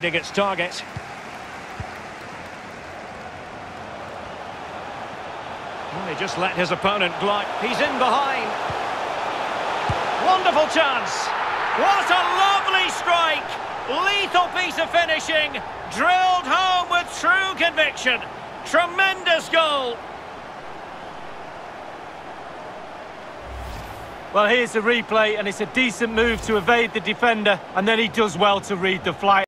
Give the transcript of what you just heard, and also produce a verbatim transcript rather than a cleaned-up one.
Its target. Well, he just let his opponent glide. He's in behind. Wonderful chance. What a lovely strike. Lethal piece of finishing. Drilled home with true conviction. Tremendous goal. Well, here's the replay, and it's a decent move to evade the defender, and then he does well to read the flight.